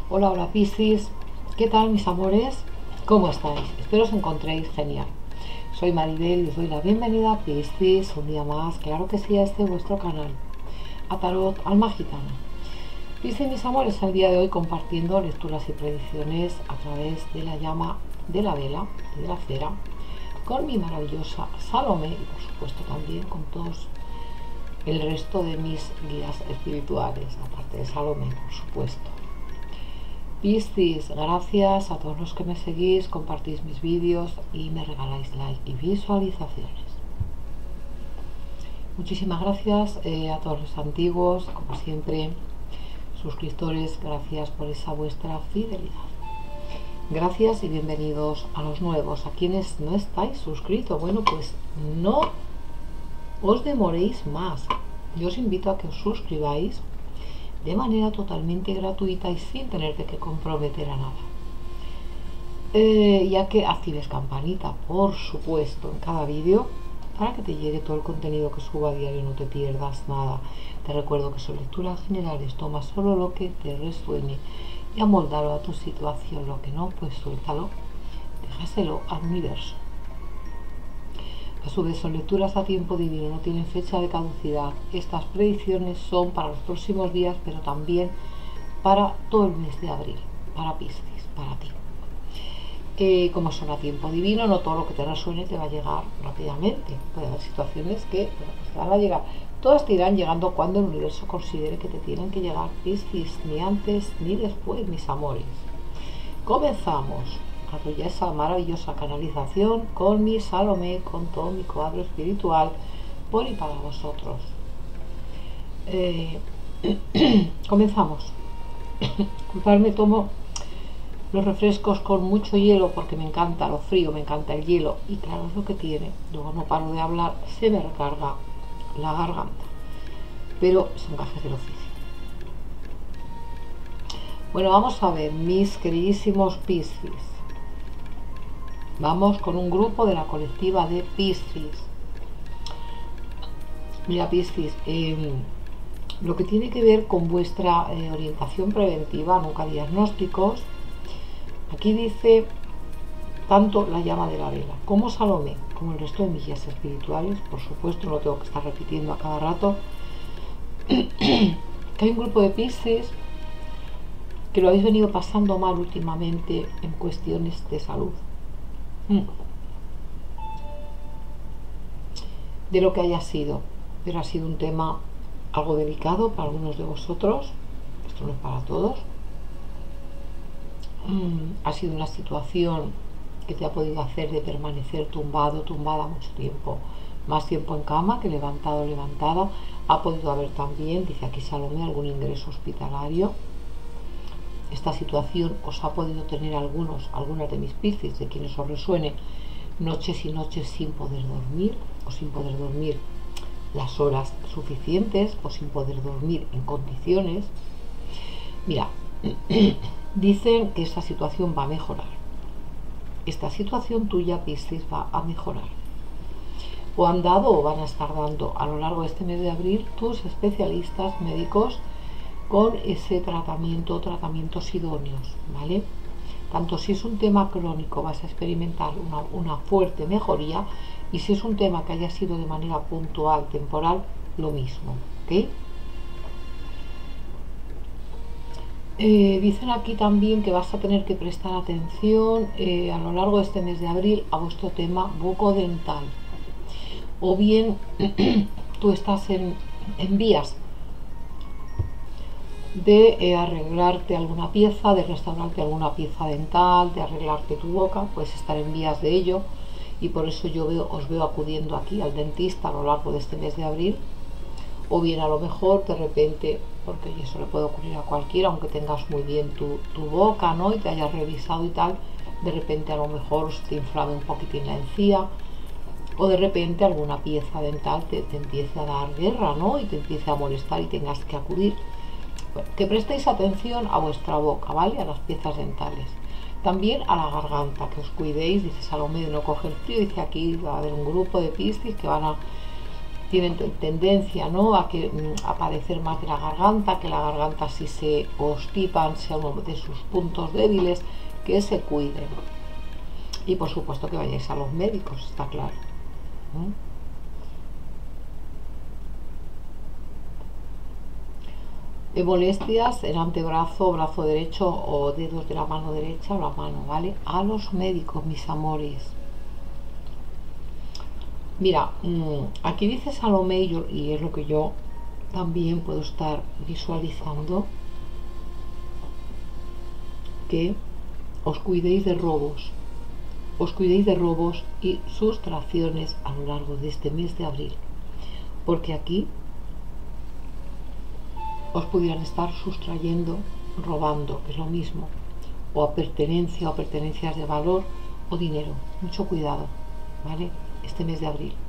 Hola, hola Piscis, ¿qué tal mis amores? ¿Cómo estáis? Espero os encontréis genial. Soy Maribel y os doy la bienvenida a Piscis, un día más, claro que sí, a este vuestro canal, a Tarot Alma Gitana. Piscis, mis amores, el día de hoy compartiendo lecturas y predicciones a través de la llama de la vela y de la cera, con mi maravillosa Salomé y por supuesto también con todos el resto de mis guías espirituales, aparte de Salomé, por supuesto. Piscis, gracias a todos los que me seguís, compartís mis vídeos y me regaláis like y visualizaciones. Muchísimas gracias a todos los antiguos, como siempre, suscriptores, gracias por esa vuestra fidelidad. Gracias y bienvenidos a los nuevos, a quienes no estáis suscritos. Bueno, pues no os demoréis más. Yo os invito a que os suscribáis de manera totalmente gratuita y sin tenerte que comprometer a nada. Ya que actives campanita, por supuesto, en cada vídeo para que te llegue todo el contenido que suba a diario y no te pierdas nada. Te recuerdo que son lecturas generales, toma solo lo que te resuene y amoldalo a tu situación. Lo que no, pues suéltalo, déjaselo al universo. A su vez son lecturas a tiempo divino, no tienen fecha de caducidad. Estas predicciones son para los próximos días, pero también para todo el mes de abril, para Piscis, para ti. Como son a tiempo divino, no todo lo que te resuene te va a llegar rápidamente. Puede haber situaciones que pues te van a llegar. Todas te irán llegando cuando el universo considere que te tienen que llegar, Piscis, ni antes ni después, mis amores. Comenzamos a ya esa maravillosa canalización con mi Salomé, con todo mi cuadro espiritual, por y para vosotros. Comenzamos. Disculpadme, tomo los refrescos con mucho hielo porque me encanta lo frío, me encanta el hielo y claro es lo que tiene. Luego no paro de hablar, se me recarga la garganta, pero son gajes del oficio. Bueno, vamos a ver, mis queridísimos Piscis. Vamos con un grupo de la colectiva de Piscis. Mira, Piscis, lo que tiene que ver con vuestra orientación preventiva, nunca diagnósticos. Aquí dice tanto la llama de la vela como Salomé, como el resto de mis guías espirituales, por supuesto, no tengo que estar repitiendo a cada rato, que hay un grupo de Piscis que lo habéis venido pasando mal últimamente en cuestiones de salud. De lo que haya sido, pero ha sido un tema algo delicado para algunos de vosotros, esto no es para todos. Ha sido una situación que te ha podido hacer de permanecer tumbado, tumbada mucho tiempo, más tiempo en cama que levantado, levantada. Ha podido haber también, dice aquí Salomé, algún ingreso hospitalario. Esta situación os ha podido tener algunas de mis Piscis, de quienes os resuene, noches y noches sin poder dormir, o sin poder dormir las horas suficientes, o sin poder dormir en condiciones. Mira, dicen que esta situación va a mejorar. Esta situación tuya, Piscis, va a mejorar. O han dado o van a estar dando a lo largo de este mes de abril tus especialistas médicos con ese tratamientos idóneos, ¿vale? Tanto si es un tema crónico vas a experimentar una fuerte mejoría, y si es un tema que haya sido de manera puntual, temporal, lo mismo, ¿ok? Dicen aquí también que vas a tener que prestar atención a lo largo de este mes de abril a vuestro tema bucodental, o bien tú estás en vías de arreglarte alguna pieza, de restaurarte alguna pieza dental, de arreglarte tu boca, puedes estar en vías de ello, y por eso yo os veo acudiendo aquí al dentista a lo largo de este mes de abril. O bien a lo mejor de repente, porque eso le puede ocurrir a cualquiera, aunque tengas muy bien tu boca, ¿no? Y te hayas revisado y tal, de repente a lo mejor te inflame un poquitín la encía, o de repente alguna pieza dental te empiece a dar guerra, ¿no? Y te empiece a molestar y tengas que acudir. Bueno, que prestéis atención a vuestra boca, ¿vale? A las piezas dentales. También a la garganta, que os cuidéis, dice Salomé, de no coger frío. Dice aquí va a haber un grupo de Piscis que van a tienen tendencia, ¿no?, a padecer más de la garganta, que la garganta, si se constipan, sea uno de sus puntos débiles, que se cuiden. Y por supuesto que vayáis a los médicos, está claro. De molestias en antebrazo, brazo derecho o dedos de la mano derecha o la mano, ¿vale? A los médicos, mis amores. Mira, aquí dice Salomé, y es lo que yo también puedo estar visualizando, que os cuidéis de robos. Os cuidéis de robos y sustracciones a lo largo de este mes de abril. Porque aquí os pudieran estar sustrayendo, robando, que es lo mismo, o a pertenencia o pertenencias de valor o dinero. Mucho cuidado, ¿vale? Este mes de abril.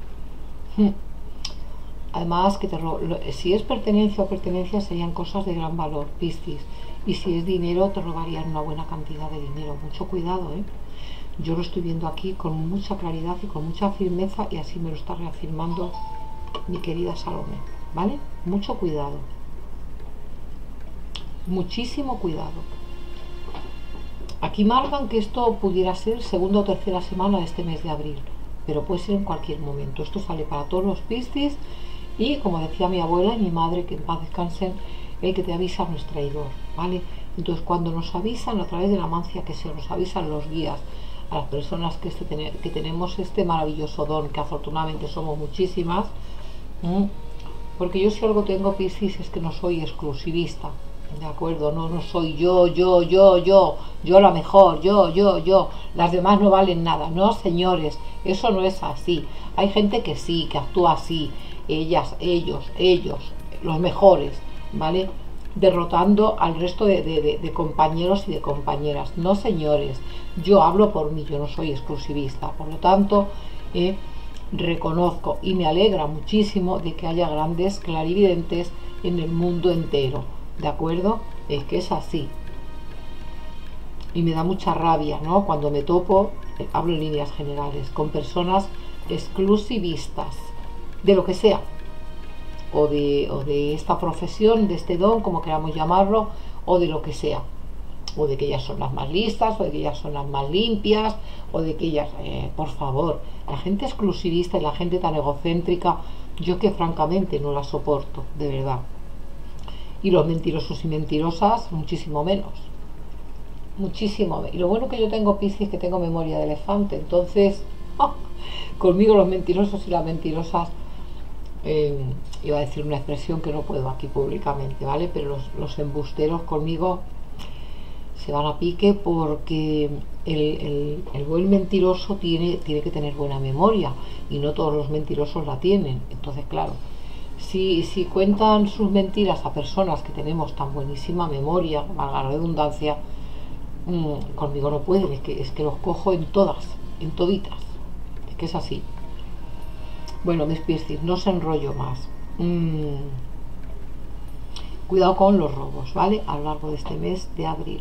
Además, que si es pertenencia o pertenencia, serían cosas de gran valor, Piscis. Y si es dinero, te robarían una buena cantidad de dinero. Mucho cuidado, ¿eh? Yo lo estoy viendo aquí con mucha claridad y con mucha firmeza, y así me lo está reafirmando mi querida Salomé, ¿vale? Mucho cuidado. Muchísimo cuidado. Aquí marcan que esto pudiera ser segunda o tercera semana de este mes de abril, pero puede ser en cualquier momento. Esto sale para todos los Piscis, y como decía mi abuela y mi madre, que en paz descansen, el que te avisa no es traidor, ¿vale? Entonces, cuando nos avisan a través de la mancia que se nos avisan los guías, a las personas que tenemos este maravilloso don, que afortunadamente somos muchísimas, porque yo, si algo tengo, Piscis, es que no soy exclusivista, ¿de acuerdo? No soy yo la mejor, yo, las demás no valen nada. No, señores, eso no es así. Hay gente que sí, que actúa así, ellas, ellos, los mejores, ¿vale? Derrotando al resto de compañeros y de compañeras. No, señores, yo hablo por mí, yo no soy exclusivista. Por lo tanto, reconozco y me alegra muchísimo de que haya grandes clarividentes en el mundo entero, ¿de acuerdo? Es que es así. Y me da mucha rabia, ¿no?, cuando me topo, hablo en líneas generales, con personas exclusivistas, de lo que sea, o de esta profesión, de este don, como queramos llamarlo, o de lo que sea, o de que ellas son las más listas, o de que ellas son las más limpias, o de que ellas, por favor, la gente exclusivista y la gente tan egocéntrica, yo que francamente no la soporto, de verdad. Y los mentirosos y mentirosas, muchísimo menos. Muchísimo menos. Y lo bueno que yo tengo, Piscis, que tengo memoria de elefante. Entonces, conmigo los mentirosos y las mentirosas, iba a decir una expresión que no puedo aquí públicamente, ¿vale? Pero los embusteros conmigo se van a pique, porque el buen mentiroso tiene que tener buena memoria, y no todos los mentirosos la tienen. Entonces, claro, si cuentan sus mentiras a personas que tenemos tan buenísima memoria, valga la redundancia, conmigo no pueden. Es que los cojo en todas, en toditas. Es que es así. Bueno, mis Piscis, no os enrollo más. Cuidado con los robos, ¿vale? A lo largo de este mes de abril.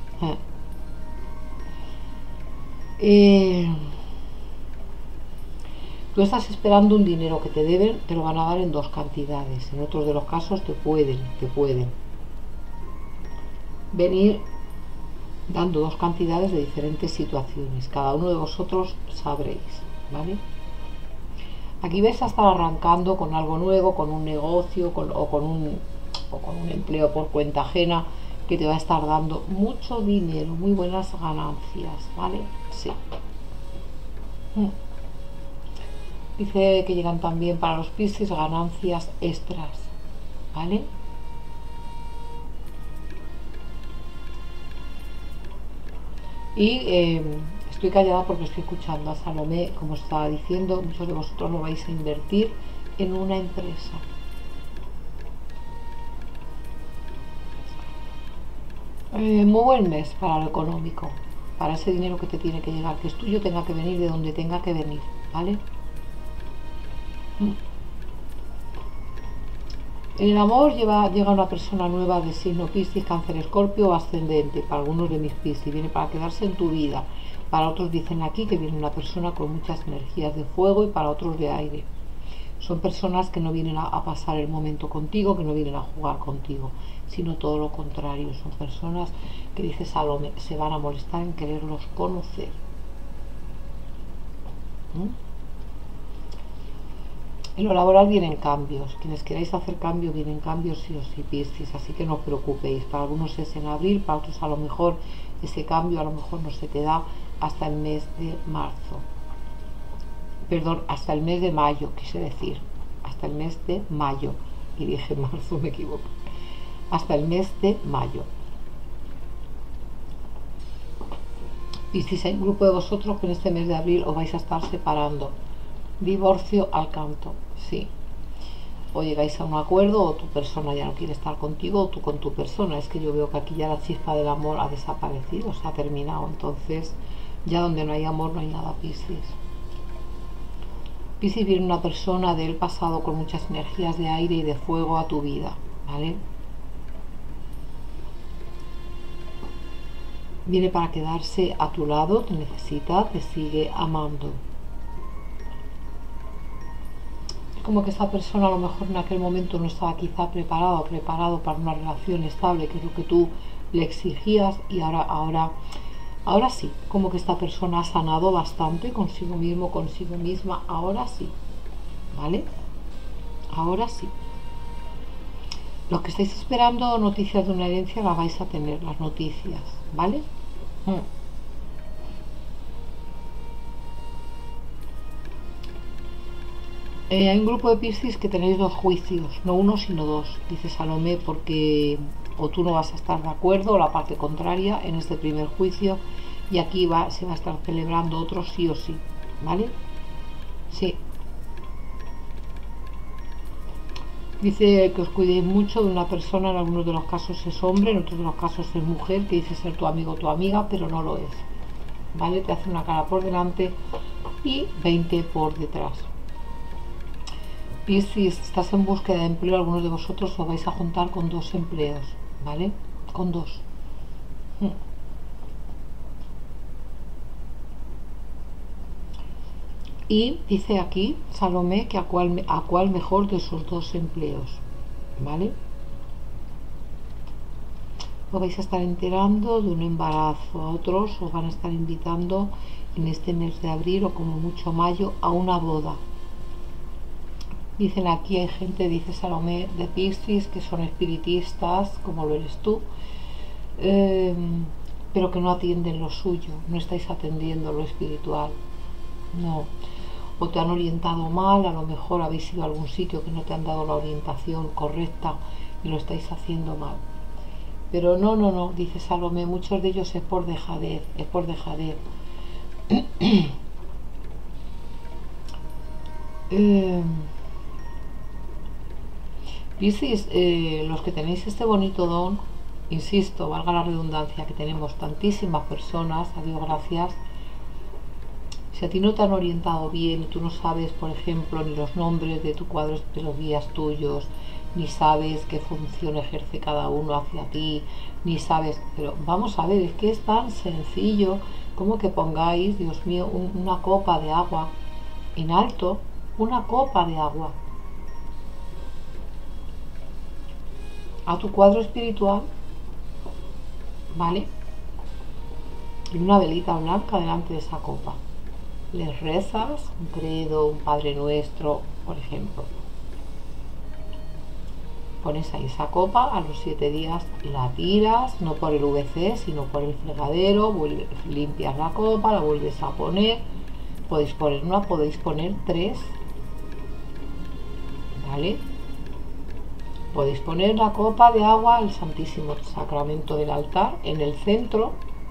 Tú estás esperando un dinero que te deben, te lo van a dar en dos cantidades. En otros de los casos te pueden venir dando dos cantidades de diferentes situaciones. Cada uno de vosotros sabréis, ¿vale? Aquí vais a estar arrancando con algo nuevo, con un negocio, o con un empleo por cuenta ajena, que te va a estar dando mucho dinero, muy buenas ganancias, ¿vale? Sí. Dice que llegan también para los Piscis ganancias extras, ¿vale? Y estoy callada porque estoy escuchando a Salomé, como estaba diciendo, muchos de vosotros lo vais a invertir en una empresa. Muy buen mes para lo económico, para ese dinero que te tiene que llegar, que es tuyo, tenga que venir de donde tenga que venir, ¿vale? En el amor llega una persona nueva de signo Piscis, Cáncer, Escorpio o ascendente. Para algunos de mis Piscis viene para quedarse en tu vida. Para otros dicen aquí que viene una persona con muchas energías de fuego, y para otros de aire. Son personas que no vienen a pasar el momento contigo, que no vienen a jugar contigo, sino todo lo contrario. Son personas que, dice Salomé, se van a molestar en quererlos conocer. ¿Mm? En lo laboral vienen cambios. Quienes queráis hacer cambios, vienen cambios sí o sí, Piscis. Así que no os preocupéis. Para algunos es en abril, para otros a lo mejor ese cambio a lo mejor no se te da hasta el mes de marzo. Perdón, hasta el mes de mayo, quise decir. Hasta el mes de mayo. Y dije marzo, me equivoco. Hasta el mes de mayo. Piscis, hay un grupo de vosotros que en este mes de abril os vais a estar separando. Divorcio al canto, sí. O llegáis a un acuerdo, o tu persona ya no quiere estar contigo, o tú con tu persona. Es que yo veo que aquí ya la chispa del amor ha desaparecido, se ha terminado. Entonces, ya donde no hay amor no hay nada, Piscis. Piscis, viene una persona del pasado con muchas energías de aire y de fuego a tu vida, ¿vale? Viene para quedarse a tu lado, te necesita, te sigue amando. Como que esa persona a lo mejor en aquel momento no estaba quizá preparado para una relación estable, que es lo que tú le exigías, y ahora sí, como que esta persona ha sanado bastante consigo mismo, consigo misma, ahora sí, ¿vale? Ahora sí. Los que estáis esperando noticias de una herencia las vais a tener, las noticias, ¿vale? Hay un grupo de Piscis que tenéis dos juicios, no uno sino dos, dice Salomé, porque o tú no vas a estar de acuerdo o la parte contraria en este primer juicio, y aquí se va a estar celebrando otro sí o sí, ¿vale? Sí. Dice que os cuidéis mucho de una persona, en algunos de los casos es hombre, en otros de los casos es mujer, que dice ser tu amigo o tu amiga, pero no lo es, ¿vale? Te hace una cara por delante y 20 por detrás. Y si estás en búsqueda de empleo, algunos de vosotros os vais a juntar con dos empleos, ¿vale? Con dos. Y dice aquí Salomé que a cuál mejor de esos dos empleos, ¿vale? Os vais a estar enterando de un embarazo, a otros os van a estar invitando en este mes de abril o como mucho mayo a una boda. Dicen aquí, hay gente, dice Salomé, de Piscis, que son espiritistas, como lo eres tú, pero que no atienden lo suyo, no estáis atendiendo lo espiritual, no. O te han orientado mal, a lo mejor habéis ido a algún sitio que no te han dado la orientación correcta y lo estáis haciendo mal. Pero no, dice Salomé, muchos de ellos es por dejadez, es por dejadez. Piscis, los que tenéis este bonito don, insisto, valga la redundancia, que tenemos tantísimas personas, a Dios gracias. Si a ti no te han orientado bien y tú no sabes, por ejemplo, ni los nombres de tu cuadro de los guías tuyos, ni sabes qué función ejerce cada uno hacia ti, ni sabes, pero vamos a ver, es que es tan sencillo como que pongáis, Dios mío, una copa de agua en alto, una copa de agua a tu cuadro espiritual, ¿vale? Y una velita blanca delante de esa copa. Les rezas un credo, un Padre Nuestro, por ejemplo. Pones ahí esa copa, a los 7 días la tiras, no por el VC, sino por el fregadero, limpias la copa, la vuelves a poner. Podéis poner una, podéis poner 3, ¿vale? Podéis poner la copa de agua al Santísimo Sacramento del altar en el centro.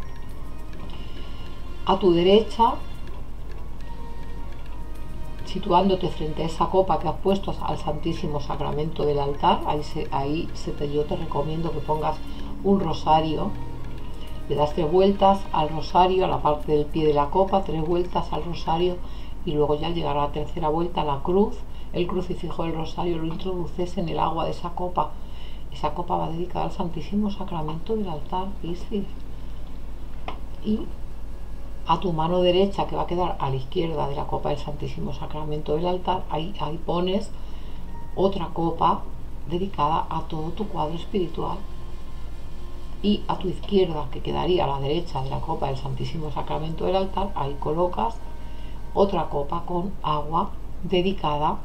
A tu derecha, situándote frente a esa copa que has puesto al Santísimo Sacramento del altar, yo te recomiendo que pongas un rosario. Le das 3 vueltas al rosario, a la parte del pie de la copa, 3 vueltas al rosario, y luego ya al llegar a la tercera vuelta la cruz, el crucifijo del rosario lo introduces en el agua de esa copa. Esa copa va dedicada al Santísimo Sacramento del altar, Piscis. Y a tu mano derecha, que va a quedar a la izquierda de la copa del Santísimo Sacramento del altar, ahí pones otra copa dedicada a todo tu cuadro espiritual. Y a tu izquierda, que quedaría a la derecha de la copa del Santísimo Sacramento del altar, ahí colocas otra copa con agua dedicada,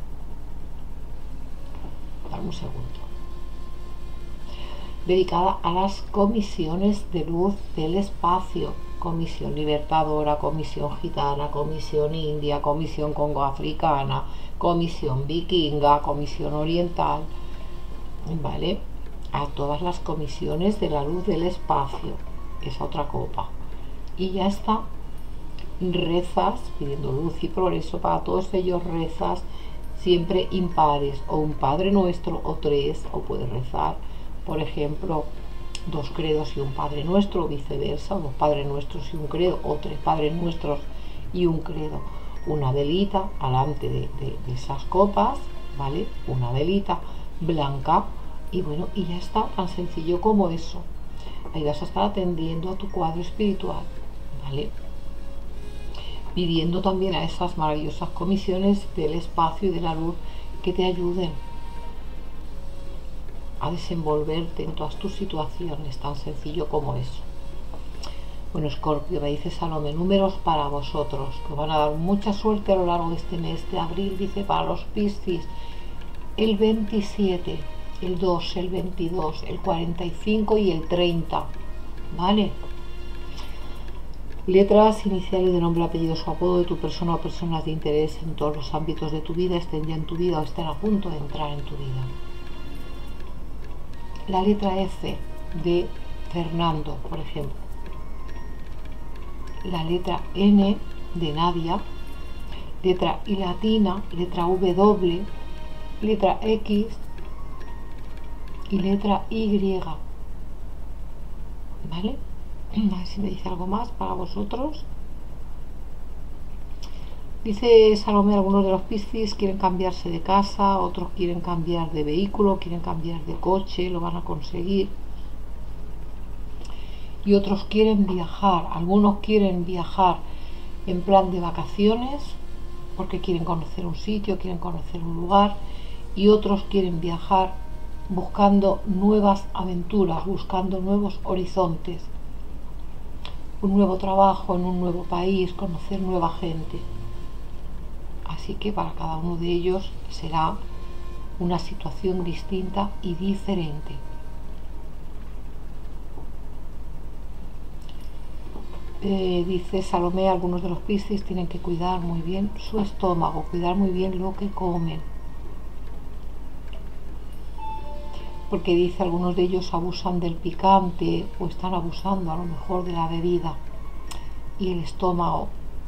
dame un segundo, dedicada a las comisiones de luz del espacio: comisión libertadora, comisión gitana, comisión india, comisión congo-africana, comisión vikinga, comisión oriental, ¿vale? A todas las comisiones de la luz del espacio, esa otra copa. Y ya está, rezas pidiendo luz y progreso para todos ellos, rezas siempre impares, o un Padre Nuestro o tres, o puedes rezar, por ejemplo, 2 credos y un Padre Nuestro, o viceversa, o 2 Padres Nuestros y un credo, o 3 Padres Nuestros y un credo. Una velita alante de esas copas, ¿vale? Una velita blanca, y bueno, y ya está, tan sencillo como eso. Ahí vas a estar atendiendo a tu cuadro espiritual, ¿vale? Pidiendo también a esas maravillosas comisiones del espacio y de la luz que te ayuden a desenvolverte en todas tus situaciones, tan sencillo como eso. Bueno, Escorpio, me dice Salomé, números para vosotros, que van a dar mucha suerte a lo largo de este mes de abril. Dice para los Piscis, el 27, el 2, el 22, el 45 y el 30, ¿vale? Letras iniciales de nombre, apellido o apodo de tu persona o personas de interés en todos los ámbitos de tu vida, estén ya en tu vida o estén a punto de entrar en tu vida. La letra F de Fernando, por ejemplo. La letra N de Nadia. Letra I latina, letra W, letra X y letra Y. ¿Vale? A ver si me dice algo más para vosotros. Dice Salomé, algunos de los Piscis quieren cambiarse de casa, otros quieren cambiar de vehículo, quieren cambiar de coche, lo van a conseguir. Y otros quieren viajar, algunos quieren viajar en plan de vacaciones, porque quieren conocer un sitio, quieren conocer un lugar, y otros quieren viajar buscando nuevas aventuras, buscando nuevos horizontes, un nuevo trabajo en un nuevo país, conocer nueva gente. Así que para cada uno de ellos será una situación distinta y diferente. Dice Salomé, algunos de los Piscis tienen que cuidar muy bien su estómago, cuidar muy bien lo que comen, porque dice algunos de ellos abusan del picante o están abusando a lo mejor de la bebida, y el estómago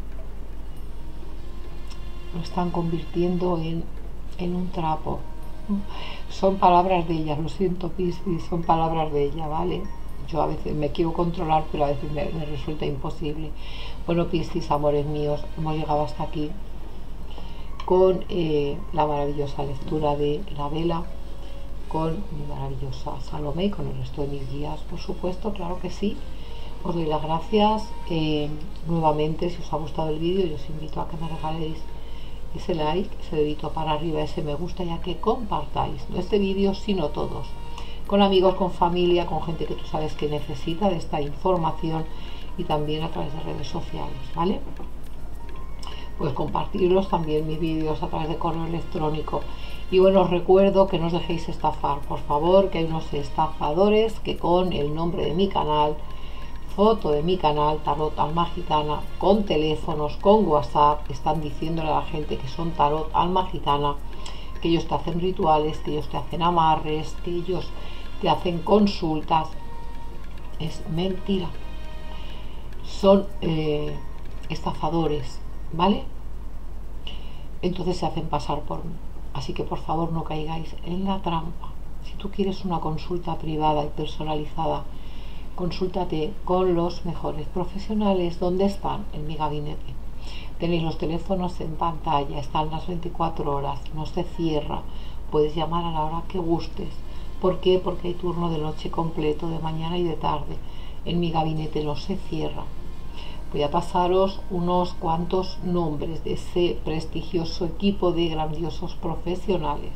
lo están convirtiendo en un trapo. Son palabras de ella, lo siento Piscis, son palabras de ella, ¿vale? Yo a veces me quiero controlar, pero a veces me resulta imposible. Bueno, Piscis, amores míos, hemos llegado hasta aquí con la maravillosa lectura de la vela, con mi maravillosa Salomé y con el resto de mis guías, por supuesto, claro que sí. Os doy las gracias nuevamente. Si os ha gustado el vídeo, yo os invito a que me regaléis ese like, ese dedito para arriba, ese me gusta, ya que compartáis, no este vídeo sino todos, con amigos, con familia, con gente que tú sabes que necesita de esta información, y también a través de redes sociales, ¿vale? Pues compartirlos también mis vídeos a través de correo electrónico. Y bueno, os recuerdo que no os dejéis estafar, por favor, que hay unos estafadores que con el nombre de mi canal, foto de mi canal Tarot Alma Gitana, con teléfonos, con WhatsApp, están diciéndole a la gente que son Tarot Alma Gitana, que ellos te hacen rituales, que ellos te hacen amarres, que ellos te hacen consultas. Es mentira, son estafadores, ¿vale? Entonces se hacen pasar por mí, así que por favor no caigáis en la trampa. Si tú quieres una consulta privada y personalizada, consúltate con los mejores profesionales. ¿Dónde están? En mi gabinete. Tenéis los teléfonos en pantalla, están las 24 horas, no se cierra, puedes llamar a la hora que gustes. ¿Por qué? Porque hay turno de noche completo, de mañana y de tarde. En mi gabinete no se cierra. Voy a pasaros unos cuantos nombres de ese prestigioso equipo de grandiosos profesionales.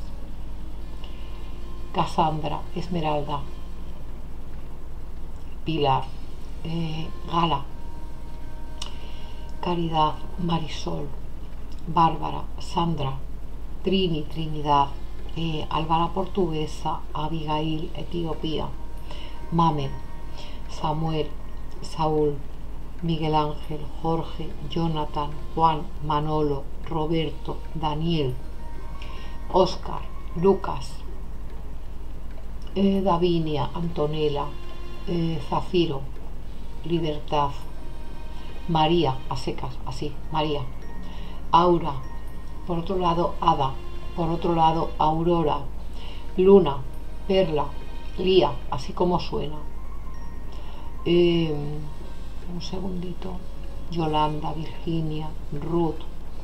Cassandra, Esmeralda, Pilar, Gala, Caridad, Marisol, Bárbara, Sandra, Trini, Trinidad, Álvara Portuguesa, Abigail, Etiopía, Mamen, Samuel, Saúl, Miguel Ángel, Jorge, Jonathan, Juan, Manolo, Roberto, Daniel, Óscar, Lucas, Davinia, Antonella, Zafiro, Libertad, María, a secas, así, María, Aura, por otro lado Ada, por otro lado Aurora, Luna, Perla, Lía, así como suena. Un segundito. Yolanda, Virginia, Ruth,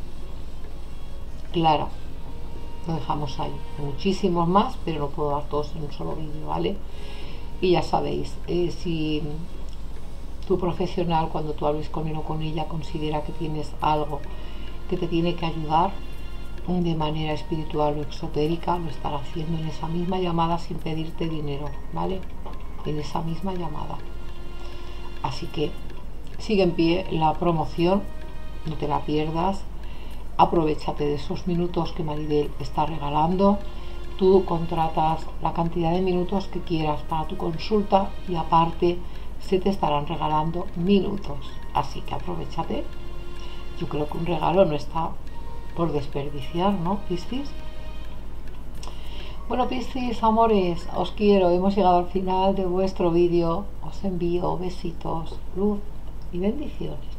Clara. Lo dejamos ahí. Muchísimos más, pero no puedo dar todos en un solo vídeo, ¿vale? Y ya sabéis, si tu profesional, cuando tú hables con él o con ella, considera que tienes algo que te tiene que ayudar de manera espiritual o exotérica, lo estará haciendo en esa misma llamada sin pedirte dinero, ¿vale? En esa misma llamada. Así que sigue en pie la promoción, no te la pierdas, aprovéchate de esos minutos que Maribel está regalando. Tú contratas la cantidad de minutos que quieras para tu consulta y aparte se te estarán regalando minutos, así que aprovéchate. Yo creo que un regalo no está por desperdiciar, ¿no, Piscis? Bueno, Piscis, amores, os quiero. Hemos llegado al final de vuestro vídeo. Os envío besitos, luz y bendiciones.